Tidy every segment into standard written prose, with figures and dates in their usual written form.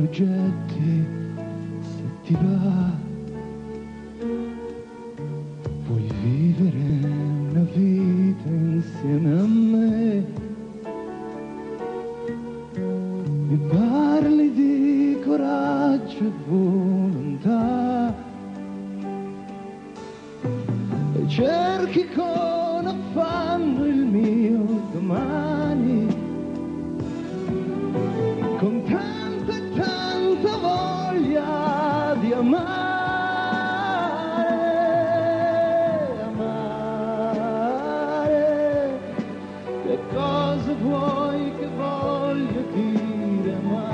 getti se ti va. Puoi vivere una vita insieme a me. Mi parli di coraggio e volontà e cerchi con affanno il mio domani, con tanta e tanta voglia di amare, amare. Che cosa vuoi che voglia dire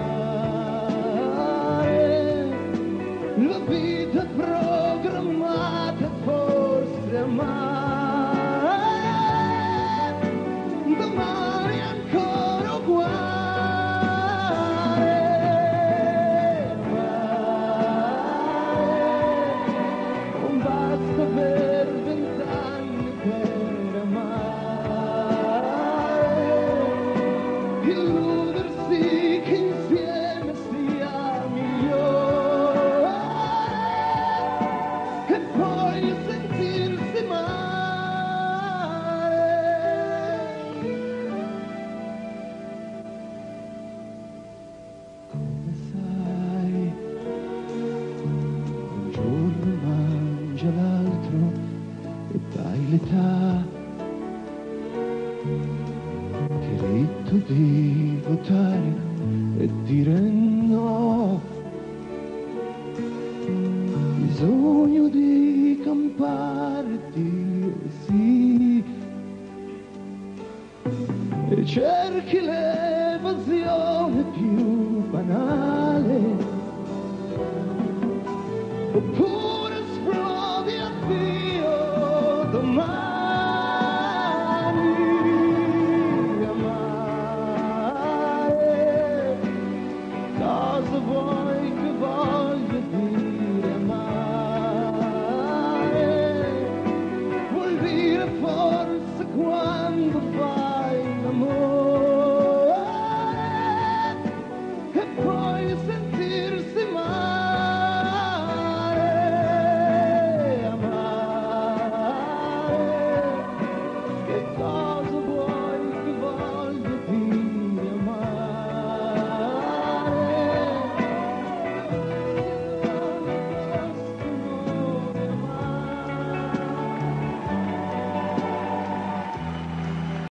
amare? La vita è programmata forse amare, domani ancora uguale, amare. Non basta per 20 anni per amare, illudersi che insieme sia migliore e poi sentirsi male. Come sai, un giorno mangia l'altro e dai l'età, diritto di votare e dire no, bisogno di campare e dire sì, e cerchi l'evasione